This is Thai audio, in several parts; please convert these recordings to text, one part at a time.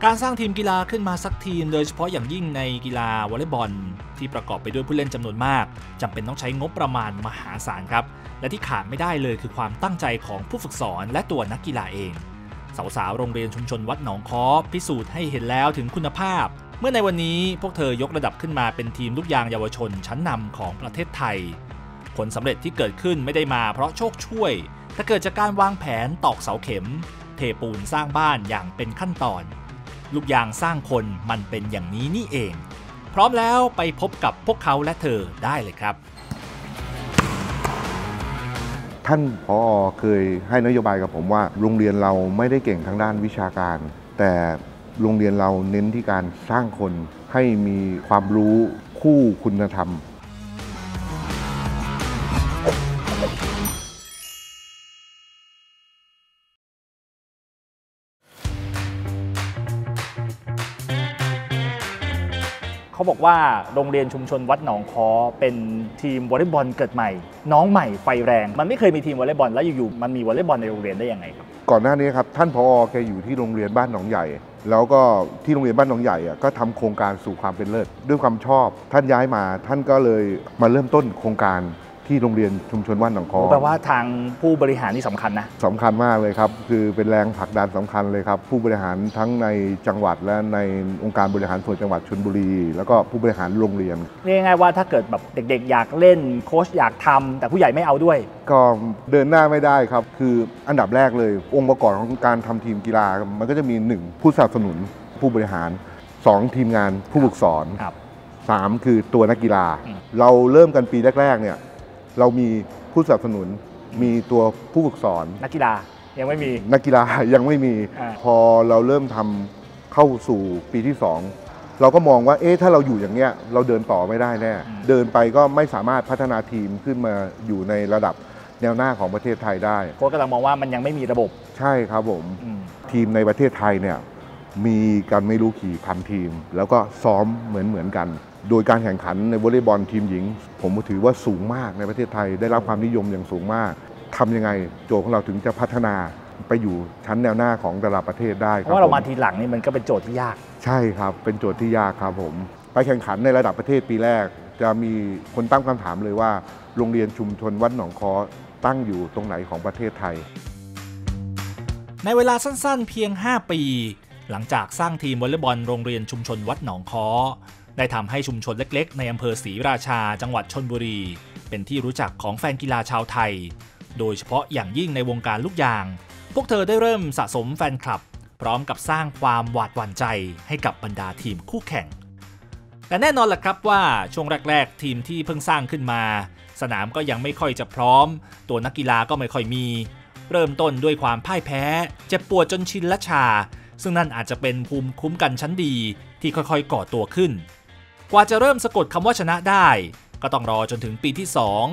การสร้างทีมกีฬาขึ้นมาสักทีมโดยเฉพาะอย่างยิ่งในกีฬาวอลเลย์บอลที่ประกอบไปด้วยผู้เล่นจำนวนมากจำเป็นต้องใช้งบประมาณมหาศาลครับและที่ขาดไม่ได้เลยคือความตั้งใจของผู้ฝึกสอนและตัวนักกีฬาเองสาวๆโรงเรียนชุมชนวัดหนองค้อพิสูจน์ให้เห็นแล้วถึงคุณภาพเมื่อในวันนี้พวกเธอยกระดับขึ้นมาเป็นทีมลูกยางเยาวชนชั้นนำของประเทศไทยผลสำเร็จที่เกิดขึ้นไม่ได้มาเพราะโชคช่วยแต่เกิดจากการวางแผนตอกเสาเข็มเทปูนสร้างบ้านอย่างเป็นขั้นตอนลูกยางสร้างคนมันเป็นอย่างนี้นี่เองพร้อมแล้วไปพบกับพวกเขาและเธอได้เลยครับท่านผอ.เคยให้นโยบายกับผมว่าโรงเรียนเราไม่ได้เก่งทางด้านวิชาการแต่โรงเรียนเราเน้นที่การสร้างคนให้มีความรู้คู่คุณธรรมเขาบอกว่าโรงเรียนชุมชนวัดหนองค้อเป็นทีมวอลเลย์บอลเกิดใหม่น้องใหม่ไฟแรงมันไม่เคยมีทีมวอลเลย์บอลแล้วอยู่ๆมันมีวอลเลย์บอลในโรงเรียนได้ยังไงครับก่อนหน้านี้ครับท่านผอ.แกอยู่ที่โรงเรียนบ้านหนองใหญ่แล้วก็ที่โรงเรียนบ้านหนองใหญ่ก็ทำโครงการสู่ความเป็นเลิศด้วยความชอบท่านย้ายมาท่านก็เลยมาเริ่มต้นโครงการที่โรงเรียนชุมชนวัดหนองค้อแปลว่าทางผู้บริหารนี่สำคัญนะสำคัญมากเลยครับคือเป็นแรงผลักดันสำคัญเลยครับผู้บริหารทั้งในจังหวัดและในองค์การบริหารส่วนจังหวัดชลบุรีแล้วก็ผู้บริหารโรงเรียนเรียกง่ายๆว่าถ้าเกิดแบบเด็กๆอยากเล่นโค้ชอยากทำแต่ผู้ใหญ่ไม่เอาด้วยก็เดินหน้าไม่ได้ครับคืออันดับแรกเลยองค์ประกอบของการทำทีมกีฬามันก็จะมี1ผู้สนับสนุนผู้บริหาร2ทีมงานผู้ฝึกสอน3คือตัวนักกีฬาเราเริ่มกันปีแรกๆเนี่ยเรามีผู้สนับสนุนมีตัวผู้ฝึกสอนนักกีฬายังไม่มีนักกีฬายังไม่มีพอเราเริ่มทำเข้าสู่ปีที่2เราก็มองว่าถ้าเราอยู่อย่างเนี้ยเราเดินต่อไม่ได้แน่เดินไปก็ไม่สามารถพัฒนาทีมขึ้นมาอยู่ในระดับแนวหน้าของประเทศไทยได้โค้ชกำลังมองว่ามันยังไม่มีระบบใช่ครับผมทีมในประเทศไทยเนี่ยมีกันไม่รู้กี่พันทีมแล้วก็ซ้อมเหมือนกันโดยการแข่งขันในวอลเลย์บอลทีมหญิงผมถือว่าสูงมากในประเทศไทยได้รับความนิยมอย่างสูงมากทำยังไงโจทย์ของเราถึงจะพัฒนาไปอยู่ชั้นแนวหน้าของแต่ละประเทศได้เพราะว่าเรามาทีหลังนี่มันก็เป็นโจทย์ที่ยากใช่ครับเป็นโจทย์ที่ยากครับผมไปแข่งขันในระดับประเทศปีแรกจะมีคนตั้งคำถามเลยว่าโรงเรียนชุมชนวัดหนองค้อตั้งอยู่ตรงไหนของประเทศไทยในเวลาสั้นๆเพียง5 ปีหลังจากสร้างทีมวอลเลย์บอลโรงเรียนชุมชนวัดหนองค้อได้ทำให้ชุมชนเล็กๆในอำเภอศรีราชาจังหวัดชลบุรีเป็นที่รู้จักของแฟนกีฬาชาวไทยโดยเฉพาะอย่างยิ่งในวงการลูกยางพวกเธอได้เริ่มสะสมแฟนคลับพร้อมกับสร้างความหวาดหวั่นใจให้กับบรรดาทีมคู่แข่งแต่แน่นอนแหละครับว่าช่วงแรกๆทีมที่เพิ่งสร้างขึ้นมาสนามก็ยังไม่ค่อยจะพร้อมตัวนักกีฬาก็ไม่ค่อยมีเริ่มต้นด้วยความพ่ายแพ้เจ็บปวดจนชินและชาซึ่งนั่นอาจจะเป็นภูมิคุ้มกันชั้นดีที่ค่อยๆก่อตัวขึ้นกว่าจะเริ่มสะกดคำว่าชนะได้ก็ต้องรอจนถึงปีที่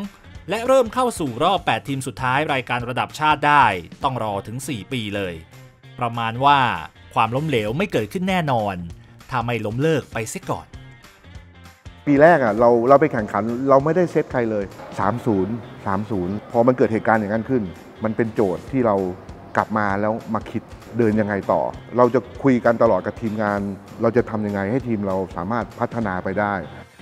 2และเริ่มเข้าสู่รอบ8ทีมสุดท้ายรายการระดับชาติได้ต้องรอถึง4 ปีเลยประมาณว่าความล้มเหลวไม่เกิดขึ้นแน่นอนถ้าไม่ล้มเลิกไปเสียก่อนปีแรกเราไปแข่งขันเราไม่ได้เซตใครเลย 3-0 พอมันเกิดเหตุการณ์อย่างนั้นขึ้นมันเป็นโจทย์ที่เรากลับมาแล้วมาคิดเดินยังไงต่อเราจะคุยกันตลอดกับทีมงานเราจะทำยังไงให้ทีมเราสามารถพัฒนาไปได้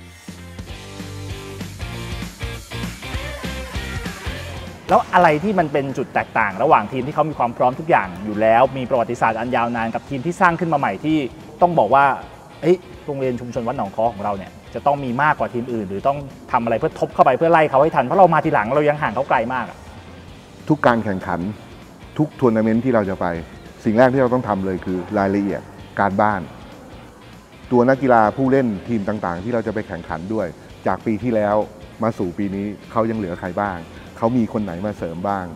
แล้วอะไรที่มันเป็นจุดแตกต่างระหว่างทีมที่เขามีความพร้อมทุกอย่างอยู่แล้วมีประวัติศาสตร์อันยาวนานกับทีมที่สร้างขึ้นมาใหม่ที่ต้องบอกว่าโรงเรียนชุมชนวัดหนองค้อของเราเนี่ยจะต้องมีมากกว่าทีมอื่นหรือต้องทำอะไรเพื่อทบเข้าไปเพื่อไล่เขาให้ทันเพราะเรามาทีหลังเรายังห่างเขาไกลมากทุกการแข่งขันทุกทัวร์นาเมนต์ที่เราจะไปสิ่งแรกที่เราต้องทำเลยคือรายละเอียดการบ้านตัวนักกีฬาผู้เล่นทีมต่างๆที่เราจะไปแข่งขันด้วยจากปีที่แล้วมาสู่ปีนี้เขายังเหลือใครบ้างเขามีคนไหนมาเสริมบ้าง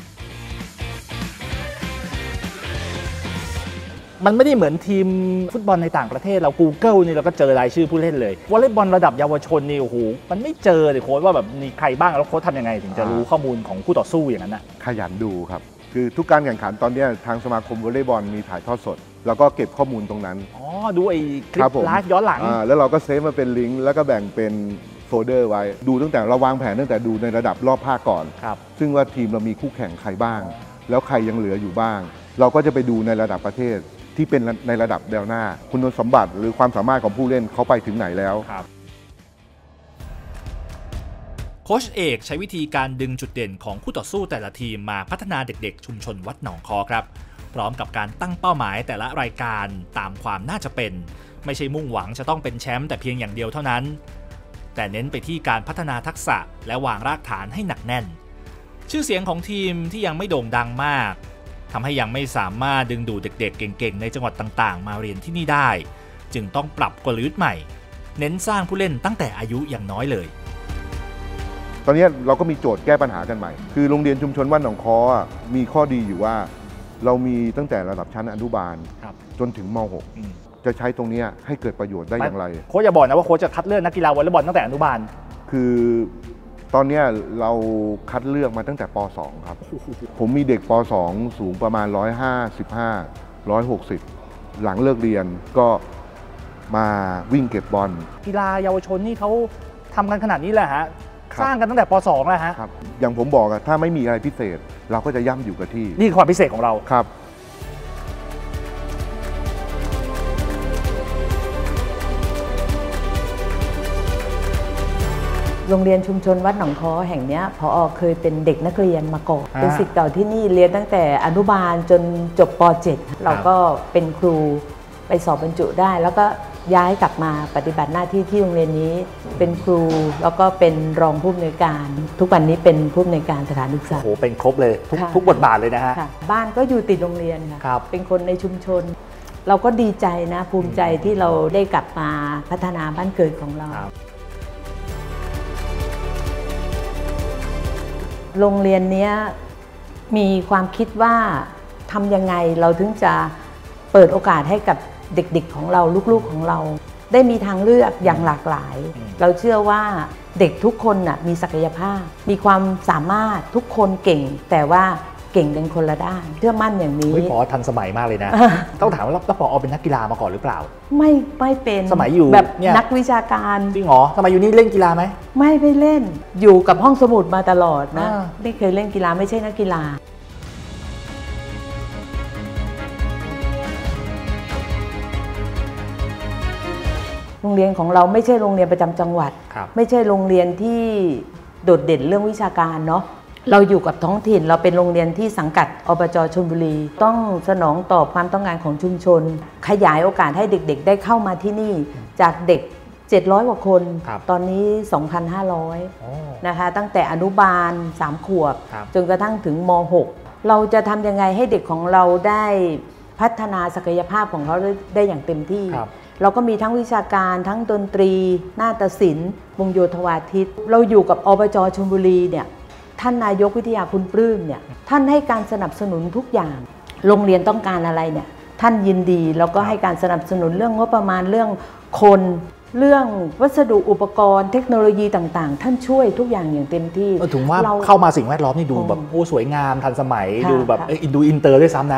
มันไม่ได้เหมือนทีมฟุตบอลในต่างประเทศเรา Google นี่เราก็เจอรายชื่อผู้เล่นเลยวอลเลย์บอลระดับเยาวชนนี่โอ้โหมันไม่เจอเลยโค้ชว่าแบบมีใครบ้างแล้วโค้ชทำยังไงถึงจะรู้ข้อมูลของคู่ต่อสู้อย่างนั้นนะขยันดูครับคือทุกการแข่งขันตอนนี้ทางสมาคมวอลเลย์บอลมีถ่ายทอดสดแล้วก็เก็บข้อมูลตรงนั้นดูไอ้คลิปไลฟ์ย้อนหลังแล้วเราก็เซฟมาเป็นลิงก์แล้วก็แบ่งเป็นโฟลเดอร์ไว้ดูตั้งแต่เราวางแผนตั้งแต่ดูในระดับรอบภาคก่อนซึ่งว่าทีมเรามีคู่แข่งใครบ้างแล้วใครยังเหลืออยู่บ้างเราก็จะไปดูในระดับประเทศที่เป็นในระดับแนวหน้าคุณสมบัติหรือความสามารถของผู้เล่นเขาไปถึงไหนแล้วโค้ชเอกใช้วิธีการดึงจุดเด่นของคู่ต่อสู้แต่ละทีมมาพัฒนาเด็กๆชุมชนวัดหนองคอครับพร้อมกับการตั้งเป้าหมายแต่ละรายการตามความน่าจะเป็นไม่ใช่มุ่งหวังจะต้องเป็นแชมป์แต่เพียงอย่างเดียวเท่านั้นแต่เน้นไปที่การพัฒนาทักษะและวางรากฐานให้หนักแน่นชื่อเสียงของทีมที่ยังไม่โด่งดังมากทำให้ยังไม่สามารถดึงดูดเด็กๆเก่งๆในจังหวัดต่างๆมาเรียนที่นี่ได้จึงต้องปรับกลยุทธ์ใหม่เน้นสร้างผู้เล่นตั้งแต่อายุอย่างน้อยเลยตอนนี้เราก็มีโจทย์แก้ปัญหากันใหม่คือโรงเรียนชุมชนวัดหนองคอมีข้อดีอยู่ว่าเรามีตั้งแต่ระดับชั้นอนุบาลจนถึงม.6 จะใช้ตรงนี้ให้เกิดประโยชน์ได้อย่างไรโค้ชอย่าบอกนะว่าโค้ชจะคัดเลือกนักกีฬาวอลเลย์บอลตั้งแต่อนุบาลคือตอนนี้เราคัดเลือกมาตั้งแต่ป.2 ครับผมมีเด็กป.2 สูงประมาณ155 160หลังเลิกเรียนก็มาวิ่งเก็บบอลกีฬาเยาวชนนี่เขาทำกันขนาดนี้แหละฮะสร้างกันตั้งแต่ป.2 แล้วฮะครับอย่างผมบอกถ้าไม่มีอะไรพิเศษเราก็จะย่ำอยู่กับที่นี่คือความพิเศษของเราครับโรงเรียนชุมชนวัดหนองคอแห่งนี้ผอ.เคยเป็นเด็กนักเรียนมาก่อนเป็นศิษย์เก่าที่นี่เรียนตั้งแต่อนุบาลจนจบป.7 เราก็เป็นครูไปสอบบรรจุได้แล้วก็ย้ายกลับมาปฏิบัติหน้าที่ที่โรงเรียนนี้เป็นครูแล้วก็เป็นรองผู้อำนวยการทุกวันนี้เป็นผู้อำนวยการสถานศึกษาโอ้โหเป็นครบเลยทุกบทบาทเลยนะฮะบ้านก็อยู่ติดโรงเรียนค่ะเป็นคนในชุมชนเราก็ดีใจนะภูมิใจที่เราได้กลับมาพัฒนาบ้านเกิดของเราโรงเรียนนี้มีความคิดว่าทำยังไงเราถึงจะเปิดโอกาสให้กับเด็กๆของเราลูกๆของเราได้มีทางเลือกอย่างหลากหลายเราเชื่อว่าเด็กทุกคนน่ะมีศักยภาพมีความสามารถทุกคนเก่งแต่ว่าเก่งเป็นคนละด้านเชื่อมั่นอย่างนี้ผอ.ทันสมัยมากเลยนะ ต้องถามว่าแล้วผอ.เป็นนักกีฬามาก่อนหรือเปล่าไม่เป็นสมัยอยู่แบบนักวิชาการจริงเหรอสมัยอยู่นี่เล่นกีฬาไหมไม่เล่นอยู่กับห้องสมุดมาตลอดนะไม่เคยเล่นกีฬาไม่ใช่นักกีฬาโรงเรียนของเราไม่ใช่โรงเรียนประจำจังหวัดไม่ใช่โรงเรียนที่โดดเด่นเรื่องวิชาการเนาะเราอยู่กับท้องถิ่นเราเป็นโรงเรียนที่สังกัดอบจ.ชลบุรีต้องสนองตอบความต้องการของชุมชนขยายโอกาสให้เด็กๆได้เข้ามาที่นี่จากเด็ก700 กว่าคนตอนนี้ 2,500 นะคะตั้งแต่อนุบาล3 ขวบจนกระทั่งถึงม.6 เราจะทำยังไงให้เด็กของเราได้พัฒนาศักยภาพของเขาได้อย่างเต็มที่เราก็มีทั้งวิชาการทั้งดนตรีนาฏศิลป์วงโยธวาทิตเราอยู่กับอบจ.ชลบุรีเนี่ยท่านนายกวิทยาคุณปลื้มเนี่ยท่านให้การสนับสนุนทุกอย่างโรงเรียนต้องการอะไรเนี่ยท่านยินดีแล้วก็ให้การสนับสนุนเรื่องงบประมาณเรื่องคนเรื่องวัสดุอุปกรณ์เทคโนโลยีต่างๆท่านช่วยทุกอย่างอย่างเต็มที่ถึงว่าเข้ามาสิ่งแวดล้อมนี่ดูแบบโอ้สวยงามทันสมัยดูแบบดูอินเตอร์ด้วยซ้ำนะ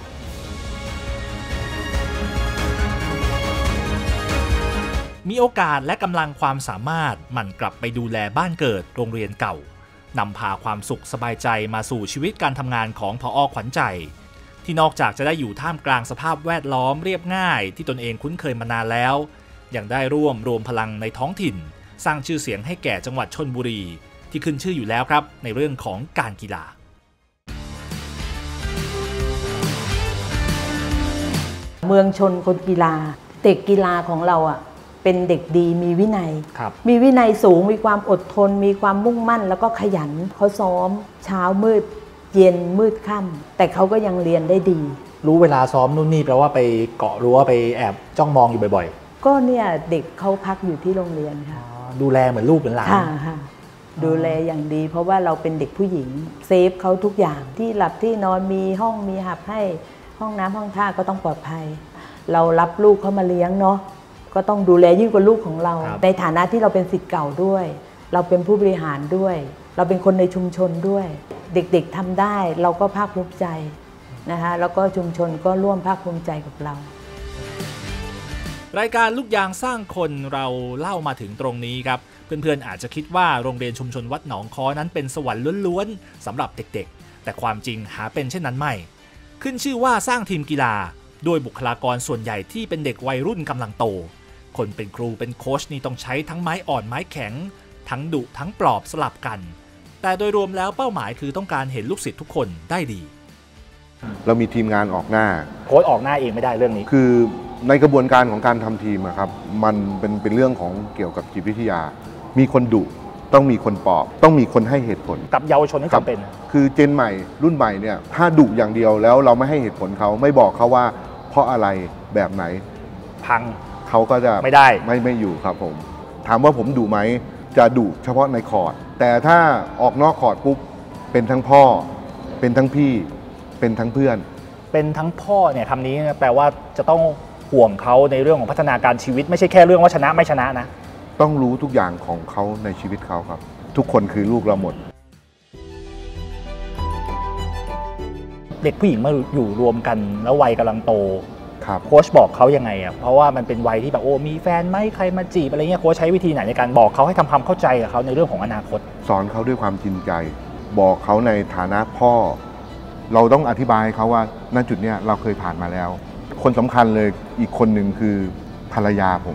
มีโอกาสและกำลังความสามารถหมั่นกลับไปดูแลบ้านเกิดโรงเรียนเก่านำพาความสุขสบายใจมาสู่ชีวิตการทำงานของผอ.ขวัญใจที่นอกจากจะได้อยู่ท่ามกลางสภาพแวดล้อมเรียบง่ายที่ตนเองคุ้นเคยมานานแล้วยังได้รวมพลังในท้องถิ่นสร้างชื่อเสียงให้แก่จังหวัดชลบุรีที่ขึ้นชื่ออยู่แล้วครับในเรื่องของการกีฬาเมืองชนคนกีฬาเด็กกีฬาของเราเป็นเด็กดีมีวินัยมีวินัยสูงมีความอดทนมีความมุ่งมั่นแล้วก็ขยันเขาซ้อมเช้ามืดเย็นมืดค่ำแต่เขาก็ยังเรียนได้ดีรู้เวลาซ้อมนู่นนี่แปลว่าไปเกาะรั้วไปแอบจ้องมองอยู่บ่อยๆก็เนี่ยเด็กเขาพักอยู่ที่โรงเรียนค่ะดูแลเหมือนลูกเหมือนหลานค่ะดูแลอย่างดีเพราะว่าเราเป็นเด็กผู้หญิงเซฟเขาทุกอย่างที่หลับที่นอนมีห้องมีหับให้ห้องน้ำห้องท่าก็ต้องปลอดภัยเรารับลูกเขามาเลี้ยงเนาะก็ต้องดูแลยิ่งกว่าลูกของเราในฐานะที่เราเป็นศิษย์เก่าด้วยเราเป็นผู้บริหารด้วยเราเป็นคนในชุมชนด้วยเด็กๆทำได้เราก็ภาคภูมิใจนะคะแล้วก็ชุมชนก็ร่วมภาคภูมิใจกับเรารายการลูกยางสร้างคนเราเล่ามาถึงตรงนี้ครับเพื่อนๆอาจจะคิดว่าโรงเรียนชุมชนวัดหนองค้อนั้นเป็นสวรรค์ล้วนๆสำหรับเด็กๆแต่ความจริงหาเป็นเช่นนั้นไม่ขึ้นชื่อว่าสร้างทีมกีฬาด้วยบุคลากรส่วนใหญ่ที่เป็นเด็กวัยรุ่นกำลังโตคนเป็นครูเป็นโค้ชนี่ต้องใช้ทั้งไม้อ่อนไม้แข็งทั้งดุทั้งปลอบสลับกันแต่โดยรวมแล้วเป้าหมายคือต้องการเห็นลูกศิษย์ทุกคนได้ดีเรามีทีมงานออกหน้าโค้ชออกหน้าเองไม่ได้เรื่องนี้คือในกระบวนการของการทำทีมครับมันเป็นเรื่องของเกี่ยวกับจิตวิทยามีคนดุต้องมีคนปลอบต้องมีคนให้เหตุผลกับเยาวชนที่จำเป็นคือเจนใหม่รุ่นใหม่เนี่ยถ้าดุอย่างเดียวแล้วเราไม่ให้เหตุผลเขาไม่บอกเขาว่าเพราะอะไรแบบไหนพังเขาก็จะไม่ได้ไม่อยู่ครับผมถามว่าผมดุไหมจะดุเฉพาะในคอร์ตแต่ถ้าออกนอกคอร์ตปุ๊บเป็นทั้งพ่อเป็นทั้งพี่เป็นทั้งเพื่อนเป็นทั้งพ่อเนี่ยคำนี้แปลว่าจะต้องห่วงเขาในเรื่องของพัฒนาการชีวิตไม่ใช่แค่เรื่องว่าชนะไม่ชนะนะต้องรู้ทุกอย่างของเขาในชีวิตเขาครับทุกคนคือลูกเราหมดเด็กผู้หญิงมาอยู่รวมกันแล้ววัยกำลังโตครับโค้ชบอกเขายังไงอ่ะเพราะว่ามันเป็นวัยที่แบบโอ้มีแฟนไหมใครมาจีบอะไรเงี้ยโค้ชใช้วิธีไหนในการบอกเขาให้ทำความเข้าใจกับเขาในเรื่องของอนาคตสอนเขาด้วยความจริงใจบอกเขาในฐานะพ่อเราต้องอธิบายเขาว่าณจุดเนี้ยเราเคยผ่านมาแล้วคนสำคัญเลยอีกคนหนึ่งคือภรรยาผม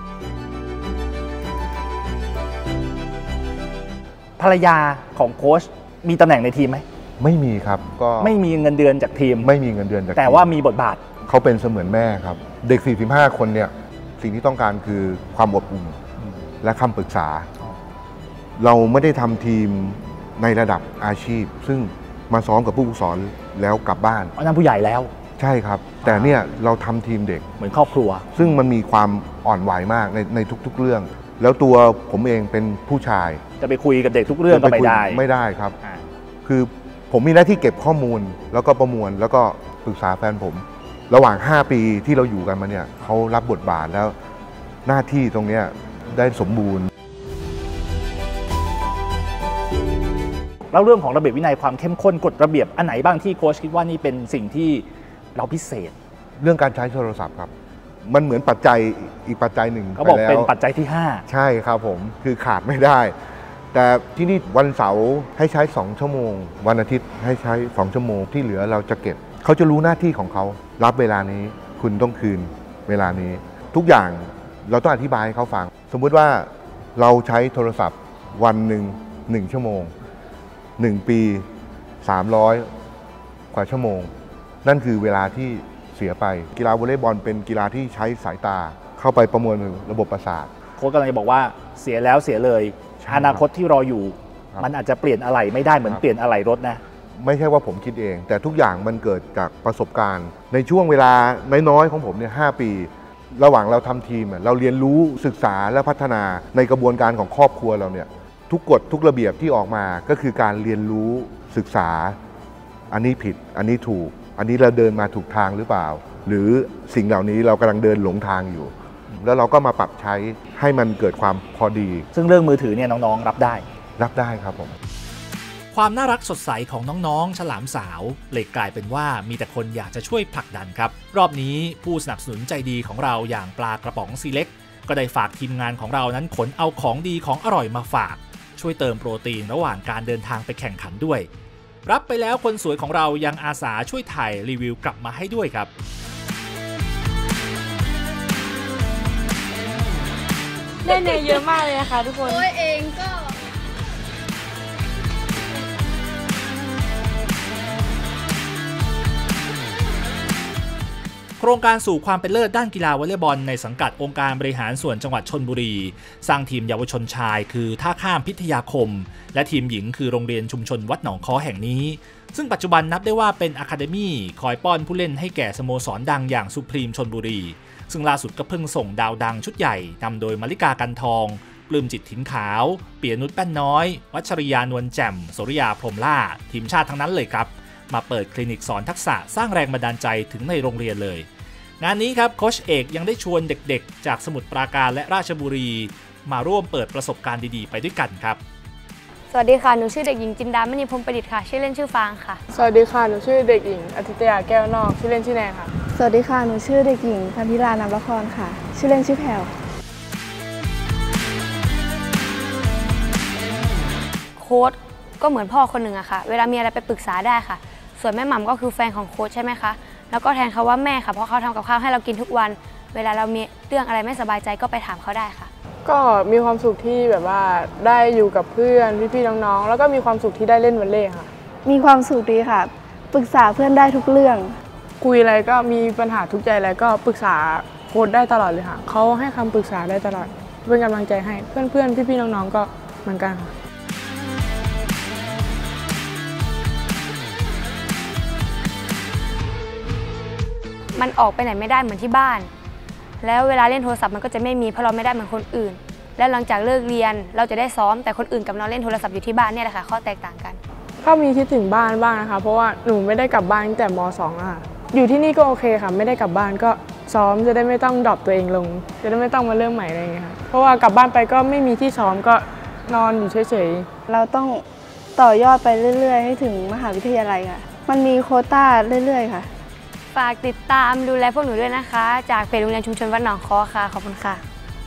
ภรรยาของโค้ชมีตำแหน่งในทีมไหมไม่มีครับก็ไม่มีเงินเดือนจากทีมไม่มีเงินเดือนจากแต่ว่ามีบทบาทเขาเป็นเสมือนแม่ครับเด็ก45คนเนี่ยสิ่งที่ต้องการคือความอบอุ่นและคำปรึกษาเราไม่ได้ทำทีมในระดับอาชีพซึ่งมาซ้อมกับผู้ฝึกสอนแล้วกลับบ้านนั่นผู้ใหญ่แล้วใช่ครับแต่เนี่ยเราทำทีมเด็กเหมือนครอบครัวซึ่งมันมีความอ่อนไหวมากในทุกๆเรื่องแล้วตัวผมเองเป็นผู้ชายจะไปคุยกับเด็กทุกเรื่องก็ไม่ได้ครับคือผมมีหน้าที่เก็บข้อมูลแล้วก็ประมวลแล้วก็ปรึกษาแฟนผมระหว่าง5ปีที่เราอยู่กันมาเนี่ยเขารับบทบาทแล้วหน้าที่ตรงนี้ได้สมบูรณ์แล้วเรื่องของระเบียบวินัยความเข้มข้นกฎระเบียบอันไหนบ้างที่โค้ชคิดว่านี่เป็นสิ่งที่เราพิเศษเรื่องการใช้โทรศัพท์ครับมันเหมือนปัจจัยอีกปัจจัยหนึ่งเขาบอกเป็นปัจจัยที่5 ใช่ครับผมคือขาดไม่ได้แต่ที่นี่วันเสาร์ให้ใช้2ชั่วโมงวันอาทิตย์ให้ใช้2ชั่วโมงที่เหลือเราจะเก็บเขาจะรู้หน้าที่ของเขารับเวลานี้คุณต้องคืนเวลานี้ทุกอย่างเราต้องอธิบายให้เขาฟังสมมุติว่าเราใช้โทรศัพท์วันหนึ่ง1ชั่วโมง1ปี300กว่าชั่วโมงนั่นคือเวลาที่เสียไปกีฬาวอลเลย์บอลเป็นกีฬาที่ใช้สายตาเข้าไปประมวลระบบประสาทโค้ชกำลังจะบอกว่าเสียแล้วเสียเลยอนาคตที่รออยู่มันอาจจะเปลี่ยนอะไรไม่ได้เหมือนเปลี่ยนอะไรรถนะไม่ใช่ว่าผมคิดเองแต่ทุกอย่างมันเกิดจากประสบการณ์ในช่วงเวลาน้อยๆของผมเนี่ย5 ปีระหว่างเราทำทีมเราเรียนรู้ศึกษาและพัฒนาในกระบวนการของครอบครัวเราเนี่ยทุกกฎทุกระเบียบที่ออกมาก็คือการเรียนรู้ศึกษาอันนี้ผิดอันนี้ถูกอันนี้เราเดินมาถูกทางหรือเปล่าหรือสิ่งเหล่านี้เรากำลังเดินหลงทางอยู่แล้วเราก็มาปรับใช้ให้มันเกิดความพอดีซึ่งเรื่องมือถือเนี่ยน้องๆรับได้ครับผมความน่ารักสดใสของน้องๆฉลามสาวเลยกลายเป็นว่ามีแต่คนอยากจะช่วยผลักดันครับรอบนี้ผู้สนับสนุนใจดีของเราอย่างปลากระป๋องซีเล็กก็ได้ฝากทีมงานของเรานั้นขนเอาของดีของอร่อยมาฝากช่วยเติมโปรตีนระหว่างการเดินทางไปแข่งขันด้วยรับไปแล้วคนสวยของเรายังอาสาช่วยถ่ายรีวิวกลับมาให้ด้วยครับได้เนยเยอะมากเลยนะคะทุกคนตัวเองก็โครงการสู่ความเป็นเลิศด้านกีฬาวอลเลย์บอลในสังกัดองค์การบริหารส่วนจังหวัดชลบุรีสร้างทีมเยาวชนชายคือท่าข้ามพิทยาคมและทีมหญิงคือโรงเรียนชุมชนวัดหนองค้อแห่งนี้ซึ่งปัจจุบันนับได้ว่าเป็นอะคาเดมี่คอยป้อนผู้เล่นให้แก่สโมสรดังอย่างสุพรีมชลบุรีซึ่งล่าสุดก็เพิ่งส่งดาวดังชุดใหญ่นำโดยมลิกากันทองปลื้มจิตถิ่นขาวเปียนุชแป้นน้อยวัชริยานวลแจ่มสุริยาพรหมล่าทีมชาติทั้งนั้นเลยครับมาเปิดคลินิกสอนทักษะสร้างแรงบันดาลใจถึงในโรงเรียนเลยงานนี้ครับโค้ชเอกยังได้ชวนเด็กๆจากสมุทรปราการและราชบุรีมาร่วมเปิดประสบการณ์ดีๆไปด้วยกันครับสวัสดีค่ะหนูชื่อเด็กหญิงจินดามณีพรหมประดิษฐ์ค่ะชื่อเล่นชื่อฟางค่ะสวัสดีค่ะหนูชื่อเด็กหญิงอาทิตยาแก้วนอกชื่อเล่นชื่อแนนค่ะสวัสดีค่ะหนูชื่อเด็กหญิงพันธิรานามละครค่ะชื่อเล่นชื่อแพรวโค้ชก็เหมือนพ่อคนหนึ่งอะค่ะเวลามีอะไรไปปรึกษาได้ค่ะส่วนแม่หม่ำก็คือแฟนของโค้ชใช่ไหมคะแล้วก็แทนเขาว่าแม่ค่ะเพราะเขาทำกับข้าวให้เรากินทุกวันเวลาเรามีเรื่องอะไรไม่สบายใจก็ไปถามเขาได้ค่ะก็มีความสุขที่แบบว่าได้อยู่กับเพื่อนพี่ๆน้องๆแล้วก็มีความสุขที่ได้เล่นวอลเลย์ค่ะมีความสุขดีค่ะปรึกษาเพื่อนได้ทุกเรื่องคุยอะไรก็มีปัญหาทุกใจอะไรก็ปรึกษาโค้ชได้ตลอดเลยค่ะเขาให้คำปรึกษาได้ตลอดเป็นกำลังใจให้เพื่อนๆพี่ๆน้องๆก็เหมือนกันค่ะมันออกไปไหนไม่ได้เหมือนที่บ้านแล้วเวลาเล่นโทรศัพท์มันก็จะไม่มีเพราะเราไม่ได้เหมือนคนอื่นแล้วหลังจากเลิกเรียนเราจะได้ซ้อมแต่คนอื่นกับเราเล่นโทรศัพท์อยู่ที่บ้านเนี่ยแหละค่ะข้อแตกต่างกันก็มีคิดถึงบ้านบ้างนะคะเพราะว่าหนูไม่ได้กลับบ้านตั้งแต่ม.2 อะค่ะอยู่ที่นี่ก็โอเคค่ะไม่ได้กลับบ้านก็ซ้อมจะได้ไม่ต้องดรอปตัวเองลงจะได้ไม่ต้องมาเริ่มใหม่อะไรอย่างเงี้ยค่ะเพราะว่ากลับบ้านไปก็ไม่มีที่ซ้อมก็นอนอยู่เฉยๆเราต้องต่อยอดไปเรื่อยๆให้ถึงมหาวิทยาลัยค่ะมันมีโควต้าเรื่อยๆค่ะฝากติดตามดูแลพวกหนูด้วยนะคะจากเพจโรงเรียนชุมชนวัดหนองค้อค่ะขอบคุณค่ะ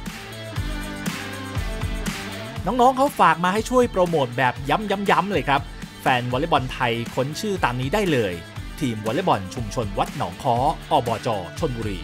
น้องๆเขาฝากมาให้ช่วยโปรโมทแบบย้ำๆเลยครับแฟนวอลเลย์บอลไทยค้นชื่อตามนี้ได้เลยทีมวอลเลย์บอลชุมชนวัดหนองค้อ อบจ.ชลบุรี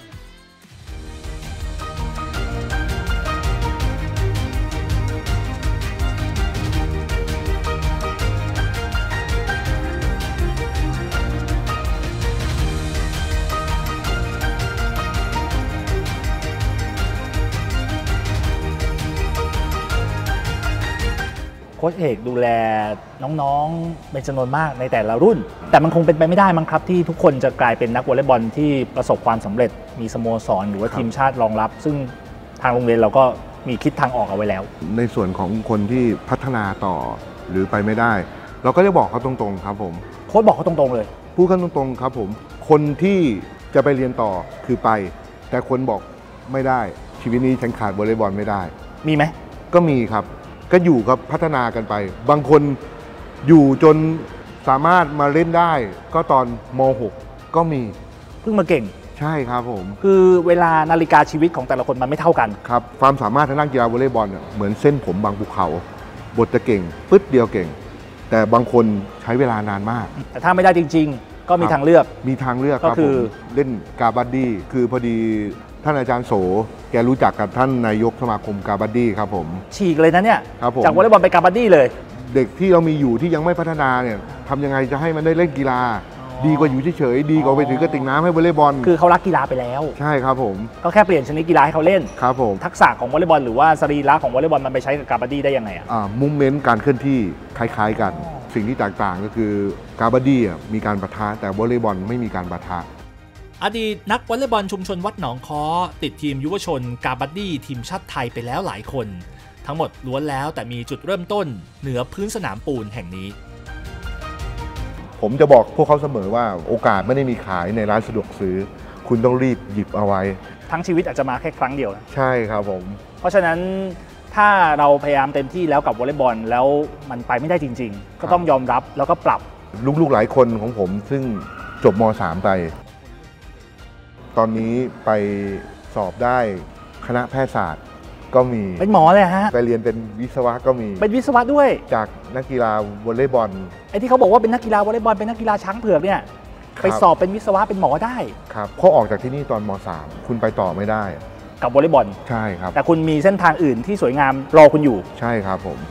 โค้ชเอกดูแลน้องๆเป็นจำนวนมากในแต่ละรุ่นแต่มันคงเป็นไปไม่ได้มั้งครับที่ทุกคนจะกลายเป็นนักวอลเลย์บอลที่ประสบความสำเร็จมีสโมสรหรือว่าทีมชาติรองรับซึ่งทางโรงเรียนเราก็มีคิดทางออกเอาไว้แล้วในส่วนของคนที่พัฒนาต่อหรือไปไม่ได้เราก็จะบอกเขาตรงๆครับผมโค้ชบอกเขาตรงๆเลยพูดกันตรงๆครับผมคนที่จะไปเรียนต่อคือไปแต่คนบอกไม่ได้ชีวิตนี้ฉันขาดวอลเลย์บอลไม่ได้มีไหมก็มีครับก็อยู่ครับพัฒนากันไปบางคนอยู่จนสามารถมาเล่นได้ก็ตอนม.6 ก็มีเพิ่งมาเก่งใช่ครับผมคือเวลานาฬิกาชีวิตของแต่ละคนมันไม่เท่ากันครับความสามารถทางด้านกีฬาวอลเลย์บอลเหมือนเส้นผมบางภูเขาบทจะเก่งปึ๊ดเดียวเก่งแต่บางคนใช้เวลานานมากแต่ถ้าไม่ได้จริงๆก็มีทางเลือกก็คือเล่นกาบัดดี้คือพอดีท่านอาจารย์โสแกรู้จักกับท่านนายกสมาคมกาบัดดี้ครับผมฉีกเลยนะเนี่ยจากวอลเลย์บอลไปกาบัดดี้เลยเด็กที่เรามีอยู่ที่ยังไม่พัฒนาเนี่ยทำยังไงจะให้มันได้เล่นกีฬาดีกว่าอยู่เฉยๆดีกว่าไปถือกระติกน้ำให้วอลเลย์บอลคือเขารักกีฬาไปแล้วใช่ครับผมก็แค่เปลี่ยนชนิดกีฬาให้เขาเล่นครับผมทักษะของวอลเลย์บอลหรือว่าสรีระของวอลเลย์บอลมันไปใช้กับกาบัดดี้ได้ยังไงมูฟเมนต์การเคลื่อนที่คล้ายๆกันสิ่งที่แตกต่างก็คือกาบัดดี้มีการปะทะแต่วอลเลย์บอลไม่มีการปะทะอดีตนักวอลเลย์บอลชุมชนวัดหนองค้อติดทีมยุวชนกาบัดดี้ทีมชาติไทยไปแล้วหลายคนทั้งหมดล้วนแล้วแต่มีจุดเริ่มต้นเหนือพื้นสนามปูนแห่งนี้ผมจะบอกพวกเขาเสมอว่าโอกาสไม่ได้มีขายในร้านสะดวกซื้อคุณต้องรีบหยิบเอาไว้ทั้งชีวิตอาจจะมาแค่ครั้งเดียวใช่ครับผมเพราะฉะนั้นถ้าเราพยายามเต็มที่แล้วกับวอลเลย์บอลแล้วมันไปไม่ได้จริงๆก็ต้องยอมรับแล้วก็ปรับลูกๆหลายคนของผมซึ่งจบม.3 ไปตอนนี้ไปสอบได้คณะแพทยศาสตร์ก็มีเป็นหมอเลยฮะไปเรียนเป็นวิศวะก็มีเป็นวิศวะด้วยจากนักกีฬาวอลเลย์บอลไอ้ที่เขาบอกว่าเป็นนักกีฬาวอลเลย์บอลเป็นนักกีฬาช้างเผือกเนี่ยไปสอบเป็นวิศวะเป็นหมอได้ครับพอออกจากที่นี่ตอนม.3 คุณไปต่อไม่ได้กับวอลเลย์บอลใช่ครับแต่คุณมีเส้นทางอื่นที่สวยงามรอคุณอยู่ใช่ครับผม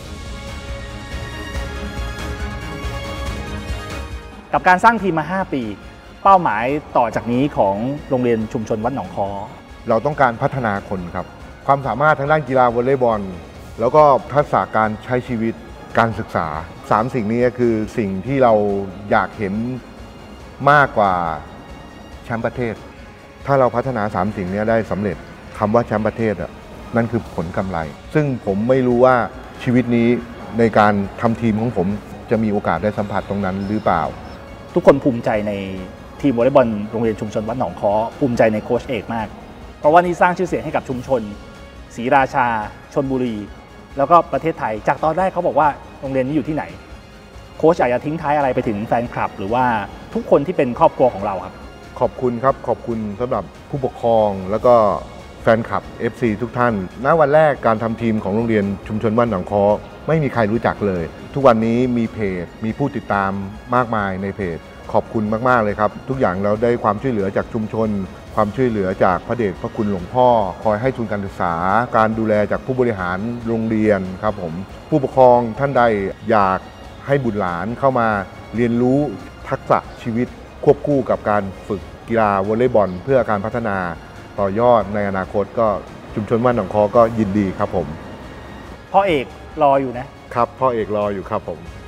กับการสร้างทีมมา5 ปีเป้าหมายต่อจากนี้ของโรงเรียนชุมชนวัดหนองค้อเราต้องการพัฒนาคนครับความสามารถทางด้านกีฬาวอลเลย์บอลแล้วก็ทักษะการใช้ชีวิตการศึกษา3สิ่งนี้คือสิ่งที่เราอยากเห็นมากกว่าแชมป์ประเทศถ้าเราพัฒนา3สิ่งนี้ได้สำเร็จคำว่าแชมป์ประเทศนั่นคือผลกำไรซึ่งผมไม่รู้ว่าชีวิตนี้ในการทำทีมของผมจะมีโอกาสได้สัมผัสตรงนั้นหรือเปล่าทุกคนภูมิใจในทีมวอลเลย์บอลโรงเรียนชุมชนวัดหนองค้อภูมิใจในโค้ชเอกมากเพราะว่านี่สร้างชื่อเสียงให้กับชุมชนศรีราชาชลบุรีแล้วก็ประเทศไทยจากตอนแรกเขาบอกว่าโรงเรียนนี้อยู่ที่ไหนโค้ชอยากจะทิ้งท้ายอะไรไปถึงแฟนคลับหรือว่าทุกคนที่เป็นครอบครัวของเราครับขอบคุณครับขอบคุณสำหรับผู้ปกครองแล้วก็แฟนคลับ FC ทุกท่านณวันแรกการทำทีมของโรงเรียนชุมชนวัดหนองค้อไม่มีใครรู้จักเลยทุกวันนี้มีเพจมีผู้ติดตามมากมายในเพจขอบคุณมากๆเลยครับทุกอย่างเราได้ความช่วยเหลือจากชุมชนความช่วยเหลือจากพระเดชพระคุณหลวงพ่อคอยให้ทุนการศึกษาการดูแลจากผู้บริหารโรงเรียนครับผมผู้ปกครองท่านใดอยากให้บุตรหลานเข้ามาเรียนรู้ทักษะชีวิตควบคู่กับการฝึกกีฬาวอลเลย์บอลเพื่อการพัฒนาต่อยอดในอนาคตก็ชุมชนบ้านหนองคอก็ยินดีครับผมพ่อเอกรออยู่นะครับพ่อเอกรออยู่ครับผม